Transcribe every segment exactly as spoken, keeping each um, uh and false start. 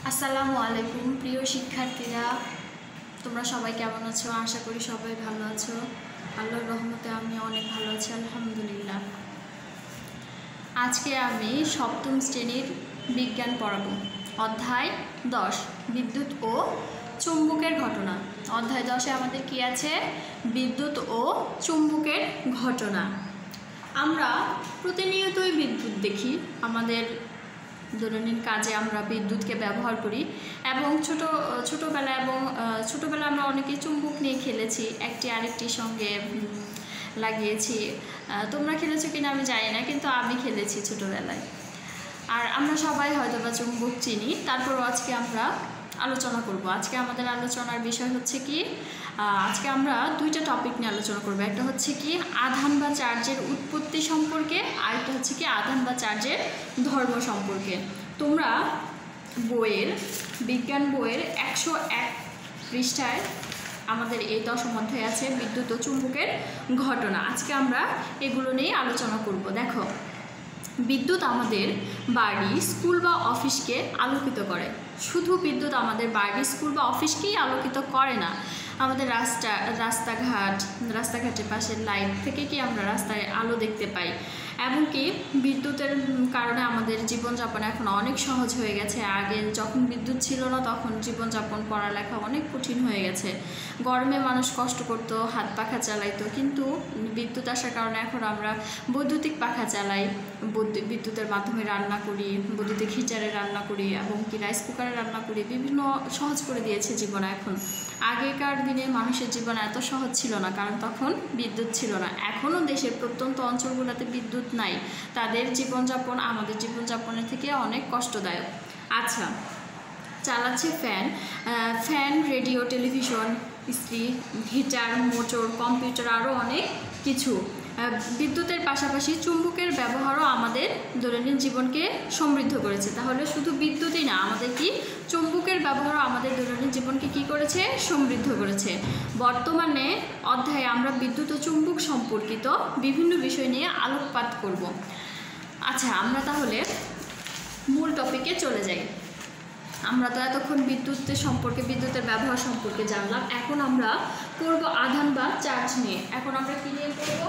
আসসালামু আলাইকুম প্রিয় শিক্ষার্থীরা, তোমরা সবাই কেমন আছো? আশা করি সবাই ভালো আছো। আল্লাহর রহমতে আমি অনেক ভালো আছি, আলহামদুলিল্লাহ। আজকে আমি সপ্তম শ্রেণীর বিজ্ঞান পড়াবো। অধ্যায় দশ, বিদ্যুৎ ও চুম্বকের ঘটনা। অধ্যায় দশে আমাদের কি আছে? বিদ্যুৎ ও চুম্বকের ঘটনা। আমরা প্রতিনিয়তই বিদ্যুৎ দেখি, আমাদের দৈনন্দিন কাজে আমরা বিদ্যুৎকে ব্যবহার করি এবং ছোট ছোটোবেলা এবং ছোটোবেলা আমরা অনেকে চুম্বক নিয়ে খেলেছি, একটি আরেকটির সঙ্গে লাগিয়েছি। তোমরা খেলেছো কিনা আমি জানি না, কিন্তু আমি খেলেছি ছোটোবেলায়। আর আমরা সবাই হয়তো বা চুম্বক চিনি। তারপরও আজকে আমরা আলোচনা করব। আজকে আমাদের আলোচনার বিষয় হচ্ছে কি, আজকে আমরা দুইটা টপিক নিয়ে আলোচনা করব। একটা হচ্ছে কি আধান বা চার্জের উৎপত্তি সম্পর্কে, আর একটা হচ্ছে কি আধান বা চার্জের ধর্ম সম্পর্কে। তোমরা বইয়ের বিজ্ঞান বইয়ের একশো এক পৃষ্ঠায় আমাদের এই দশম অধ্যায় আছে বিদ্যুৎ ও চুম্বকের ঘটনা। আজকে আমরা এগুলো নিয়ে আলোচনা করব। দেখো, বিদ্যুৎ আমাদের বাড়ি, স্কুল বা অফিসকে আলোকিত করে। শুধু বিদ্যুৎ আমাদের বাড়ি, স্কুল বা অফিসকেই আলোকিত করে না, আমাদের রাস্তা রাস্তাঘাট রাস্তাঘাটের পাশের লাইট থেকে কি আমরা রাস্তায় আলো দেখতে পাই। এমনকি বিদ্যুতের কারণে আমাদের জীবনযাপন এখন অনেক সহজ হয়ে গেছে। আগে যখন বিদ্যুৎ ছিল না তখন জীবনযাপন পড়ালেখা অনেক কঠিন হয়ে গেছে। গরমে মানুষ কষ্ট করতো, হাত পাখা চালাইতো, কিন্তু বিদ্যুৎ আসার কারণে এখন আমরা বৈদ্যুতিক পাখা চালাই, বিদ্যুতের মাধ্যমে রান্না করি, বৈদ্যুতিক হিটারে রান্না করি এবং কি রাইস কুকারে রান্না করি। বিভিন্ন সহজ করে দিয়েছে জীবন এখন। আগেকার দিনে মানুষের জীবন এত সহজ ছিল না, কারণ তখন বিদ্যুৎ ছিল না। এখনও দেশের প্রত্যন্ত অঞ্চলগুলোতে বিদ্যুৎ নাই, তাদের জীবনযাপন আমাদের জীবনযাপনের থেকে অনেক কষ্টদায়ক। আচ্ছা, চালাচ্ছে ফ্যান ফ্যান রেডিও, টেলিভিশন, ইস্ত্রি, হিটার, মোটর, কম্পিউটার, আরও অনেক কিছু। বিদ্যুতের পাশাপাশি চুম্বকের ব্যবহারও আমাদের দৈনন্দিন জীবনকে সমৃদ্ধ করেছে। তাহলে শুধু বিদ্যুৎই না, আমাদের কি চুম্বকের ব্যবহারও আমাদের দৈনন্দিন জীবনকে কি করেছে? সমৃদ্ধ করেছে। বর্তমানে অধ্যায়ে আমরা বিদ্যুৎ ও চুম্বক সম্পর্কিত বিভিন্ন বিষয় নিয়ে আলোকপাত করব। আচ্ছা, আমরা তাহলে মূল টপিকে চলে যাই। আমরা তো এতক্ষণ বিদ্যুতের সম্পর্কে, বিদ্যুতের ব্যবহার সম্পর্কে জানলাম। এখন আমরা পড়ব আধান বা চার্জ নিয়ে। এখন আমরা কি নিয়ে পড়ব?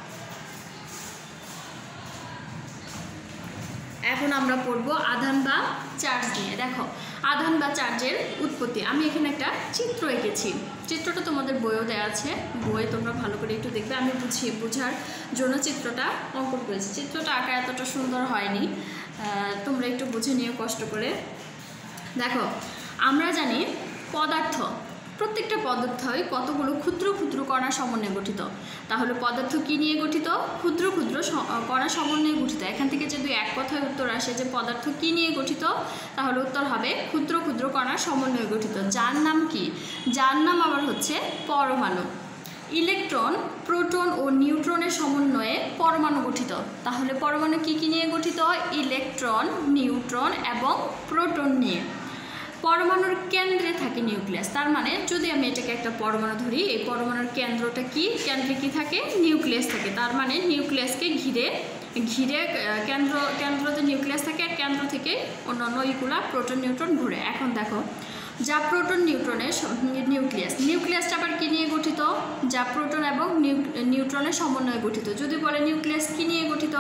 এখন আমরা পড়ব আধান বা চার্জ নিয়ে। দেখো, আধান বা চার্জের উৎপত্তি। আমি এখানে একটা চিত্র এঁকেছি, চিত্রটা তোমাদের বইও দেওয়া আছে, বইয়ে তোমরা ভালো করে একটু দেখবে। আমি বুঝিয়ে বোঝার জন্য চিত্রটা অঙ্কন করেছি। চিত্রটা আঁকা এতটা সুন্দর হয়নি, তোমরা একটু বুঝে নিও কষ্ট করে। দেখো, আমরা জানি পদার্থ, প্রত্যেকটা পদার্থই কতগুলো ক্ষুদ্র ক্ষুদ্র কণা সমন্বয়ে গঠিত। তাহলে পদার্থ কি নিয়ে গঠিত? ক্ষুদ্র ক্ষুদ্র কণা সমন্বয়ে গঠিত। এখান থেকে যদি এক কথায় উত্তর আসে যে পদার্থ কি নিয়ে গঠিত, তাহলে উত্তর হবে ক্ষুদ্র ক্ষুদ্র কণা সমন্বয়ে গঠিত। যার নাম কি? যার নাম আবার হচ্ছে পরমাণু। ইলেকট্রন, প্রোটন ও নিউট্রনের সমন্বয়ে পরমাণু গঠিত। তাহলে পরমাণু কি কি নিয়ে গঠিত? ইলেকট্রন, নিউট্রন এবং প্রোটন নিয়ে। পরমাণুর কেন্দ্রে থাকে নিউক্লিয়াস। তার মানে যদি আমি এটাকে একটা পরমাণু ধরি, এই পরমাণুর কেন্দ্রটা কি? কেন্দ্রে কি থাকে? নিউক্লিয়াস থাকে। তার মানে নিউক্লিয়াসকে ঘিরে ঘিরে কেন্দ্র কেন্দ্রতে নিউক্লিয়াস থাকে, আর কেন্দ্র থেকে অন্যান্য ইগুলা প্রোটন, নিউট্রন ঘুরে। এখন দেখো, যা প্রোটন নিউট্রনের নিউক্লিয়াস, নিউক্লিয়াসটা আবার কী নিয়ে গঠিত? যা প্রোটন এবং নিউট্রনের সমন্বয়ে গঠিত। যদি বলে নিউক্লিয়াস কী নিয়ে গঠিত?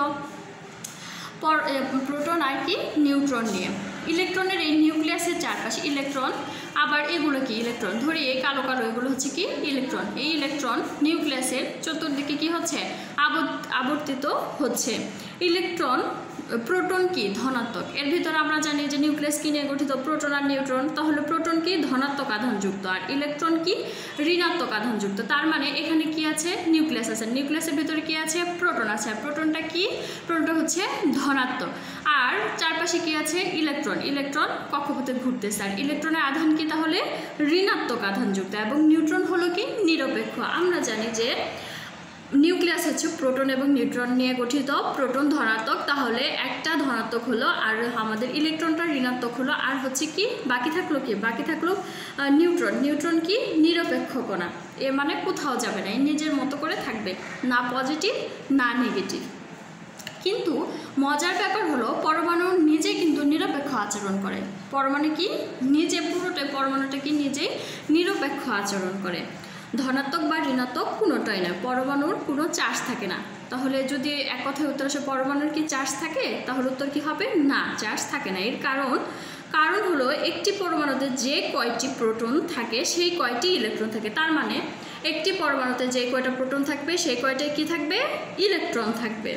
প্রোটন আর কি নিউট্রন নিয়ে। ইলেকট্রনের এই নিউক্লিয়াসের চারপাশে ইলেকট্রন, আবার এগুলো কি? ইলেকট্রন। ধরি এই কালো কালো এগুলো হচ্ছে কি? ইলেকট্রন। এই ইলেকট্রন নিউক্লিয়াসের চতুর্দিকে কি হচ্ছে? আবর্তিত হচ্ছে। ইলেকট্রন, প্রোটন কি? ধনাত্মক। এর ভিতরে আমরা জানি যে নিউক্লিয়াস কি নিয়ে গঠিত? প্রোটন আর নিউট্রন। তাহলে প্রোটন কি? ধনাত্মক আধানযুক্ত, আর ইলেকট্রন কি? ঋণাত্মক আধানযুক্ত। তার মানে এখানে কি আছে? নিউক্লিয়াস আছে। নিউক্লিয়াসের ভিতরে কি আছে? প্রোটন আছে। আর প্রোটনটা কি? প্রোটনটা হচ্ছে ধনাত্মক। আর চারপাশে কি আছে? ইলেকট্রন। ইলেকট্রন কক্ষপথে ঘুরতেছে। আর ইলেকট্রনের আধান কি? তাহলে ঋণাত্মক আধানযুক্ত। এবং নিউট্রন হলো কি? নিরপেক্ষ। আমরা জানি যে নিউক্লিয়াস হচ্ছে প্রোটন এবং নিউট্রন নিয়ে গঠিত। প্রোটন ধনাত্মক, তাহলে একটা ধনাত্মক হলো, আর আমাদের ইলেকট্রনটা ঋণাত্মক হলো। আর হচ্ছে কি? বাকি থাকলো কি? বাকি থাকলো নিউট্রন। নিউট্রন কি? নিরপেক্ষ কণা। এ মানে কোথাও যাবে না, নিজের মতো করে থাকবে, না পজিটিভ না নেগেটিভ। কিন্তু মজার ব্যাপার হলো পরমাণু নিজে কিন্তু নিরপেক্ষ আচরণ করে। পরমাণু কি নিজে পুরোটাই পরমাণুটা কি নিজেই নিরপেক্ষ আচরণ করে। ধনাত্মক বা ঋণাত্মক কোনোটাই না, পরমাণুর কোনো চার্জ থাকে না। তাহলে যদি এক কথায় উত্তর আসে পরমাণুর কি চার্জ থাকে, তাহলে উত্তর কি হবে না, চার্জ থাকে না। এর কারণ কারণ হলো একটি পরমাণুতে যে কয়টি প্রোটন থাকে সেই কয়টি ইলেকট্রন থাকে। তার মানে একটি পরমাণুতে যে কয়টা প্রোটন থাকবে সেই কয়টায় কি থাকবে, ইলেকট্রন থাকবে,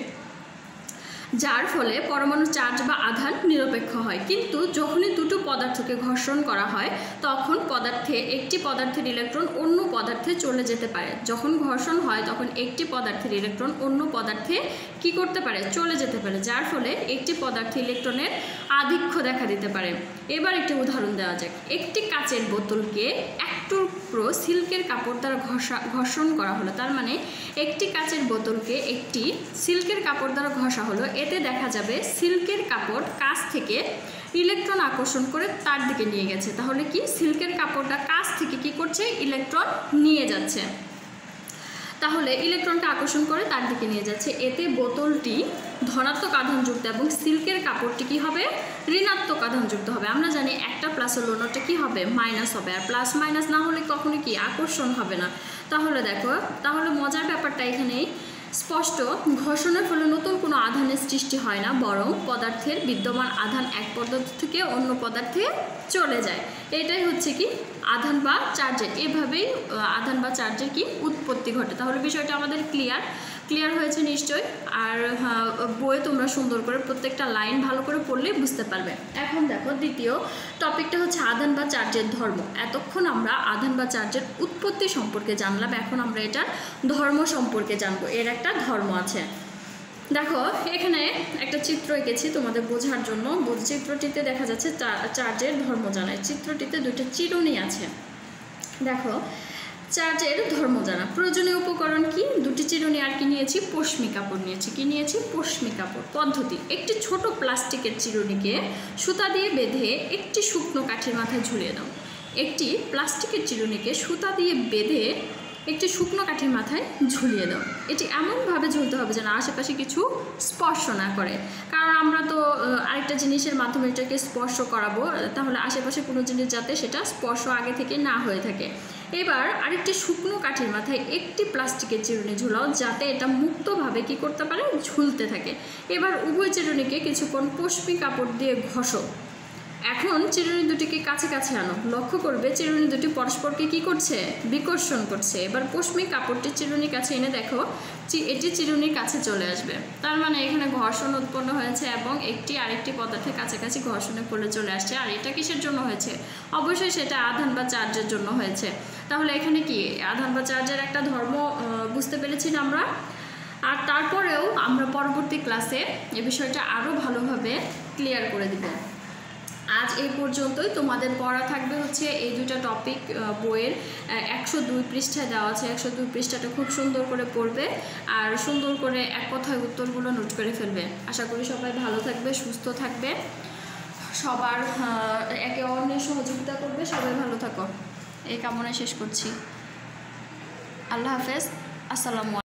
যার ফলে পরমাণু চার্জ বা আধান নিরপেক্ষ হয়। কিন্তু যখনই দুটো পদার্থকে ঘর্ষণ করা হয় তখন পদার্থে একটি পদার্থের ইলেকট্রন অন্য পদার্থে চলে যেতে পারে। যখন ঘর্ষণ হয় তখন একটি পদার্থের ইলেকট্রন অন্য পদার্থে কি করতে পারে, চলে যেতে পারে, যার ফলে একটি পদার্থে ইলেকট্রনের আধিক্য দেখা দিতে পারে। এবার একটি উদাহরণ দেওয়া যাক। একটি কাচের বোতলকে এক টুকরো সিল্কের কাপড় দ্বারা ঘষা ঘর্ষণ করা হলো। তার মানে একটি কাচের বোতলকে একটি সিল্কের কাপড় দ্বারা ঘষা হলো। এতে দেখা যাবে সিল্কের কাপড় কাছ থেকে ইলেকট্রন আকর্ষণ করে তার দিকে নিয়ে গেছে। তাহলে কি সিল্কের কাপড়টা কাছ থেকে কি করছে, ইলেকট্রন নিয়ে যাচ্ছে। তাহলে ইলেকট্রনকে আকর্ষণ করে তার দিকে নিয়ে যাচ্ছে। এতে বোতলটি ধনাত্মক আধানযুক্ত এবং সিল্কের কাপড়টি কি হবে, ঋণাত্মক আধানযুক্ত হবে। আমরা জানি একটা প্লাস হলে অন্যটা কি হবে, মাইনাস হবে। আর প্লাস মাইনাস না হলে কখনো কি আকর্ষণ হবে না। তাহলে দেখো, তাহলে মজার ব্যাপারটা এখানেই স্পষ্ট। ঘর্ষণের ফলে নতুন কোনো আধানের সৃষ্টি হয় না, বরং পদার্থের বিদ্যমান আধান এক পদার্থ থেকে অন্য পদার্থে চলে যায়। এটাই হচ্ছে কি আধান বা চার্জের, এভাবেই আধান বা চার্জের কি উৎপত্তি ঘটে। তাহলে বিষয়টা আমাদের ক্লিয়ার ক্লিয়ার হয়েছে নিশ্চয়ই। আর বইয়ে তোমরা সুন্দর করে প্রত্যেকটা লাইন ভালো করে পড়লে বুঝতে পারবে। এখন দেখো দ্বিতীয় টপিকটা হচ্ছে আধান বা চার্জের ধর্ম। এতক্ষণ আমরা আধান বা চার্জের উৎপত্তি সম্পর্কে জানলাম, এখন আমরা এটার ধর্ম সম্পর্কে জানবো। এর একটা ধর্ম আছে। দেখো এখানে একটা চিত্র এঁকেছি তোমাদের বোঝার জন্য। চিত্রটিতে দেখা যাচ্ছে চার্জের ধর্ম জানায়। চিত্রটিতে দুইটা চিরুনি আছে। দেখো চার্জের ধর্ম জানা প্রয়োজনীয় উপকরণ কি, দুটি চিরুনি আর কি নিয়েছি, পশমি কাপড় নিয়েছি। কি নিয়েছি, পশমি কাপড়। পদ্ধতি, একটি ছোট প্লাস্টিকের চিরুনিকে সুতা দিয়ে বেঁধে একটি শুকনো কাঠির মাথায় ঝুলিয়ে দাও। একটি প্লাস্টিকের চিরুনিকে সুতা দিয়ে বেঁধে একটি শুকনো কাঠির মাথায় ঝুলিয়ে দাও। এটি এমনভাবে ঝুলতে হবে যেন আশেপাশে কিছু স্পর্শ না করে, কারণ আমরা তো আরেকটা জিনিসের মাধ্যমে এটাকে স্পর্শ করাবো, তাহলে আশেপাশে কোনো জিনিস যাতে সেটা স্পর্শ আগে থেকে না হয়ে থাকে। এবার আরেকটি শুকনো কাঠির মাথায় একটি প্লাস্টিকের চিরুনি ঝুলাও, যাতে এটা মুক্তভাবে কি করতে পারে, ঝুলতে থাকে। এবার উভয় চিরুনিকে কিছুক্ষণ পশমি কাপড় দিয়ে ঘষো। এখন চিরুনি দুটিকে কাছে কাছে আনো। লক্ষ্য করবে চিরুনি দুটি পরস্পরকে কি করছে, বিকর্ষণ করছে। এবার পশমি কাপড়টি চিরুনির কাছে এনে দেখো এটি চিরুনির কাছে চলে আসবে। তার মানে এখানে ঘর্ষণ উৎপন্ন হয়েছে এবং একটি আরেকটি পদার্থের কাছাকাছি ঘর্ষণের ফলে চলে আসছে। আর এটা কিসের জন্য হয়েছে, অবশ্যই সেটা আধান বা চার্জের জন্য হয়েছে। তাহলে এখানে কি আধান বা চার্জের একটা ধর্ম বুঝতে পেরেছি না আমরা। আর তারপরেও আমরা পরবর্তী ক্লাসে এ বিষয়টা আরও ভালোভাবে ক্লিয়ার করে দিব। আজ এই পর্যন্তই। তোমাদের পড়া থাকবে হচ্ছে এই দুটা টপিক বইয়ের একশো দুই পৃষ্ঠায় দেওয়া আছে। একশো দুই পৃষ্ঠাটা খুব সুন্দর করে পড়বে আর সুন্দর করে এক কথায় উত্তরগুলো নোট করে ফেলবে। আশা করি সবাই ভালো থাকবে, সুস্থ থাকবে, সবার একে অন্যের সহযোগিতা করবে। সবাই ভালো থাকো, এই কামনা শেষ করছি। আল্লাহ হাফেজ, আসসালামু আলাইকুম।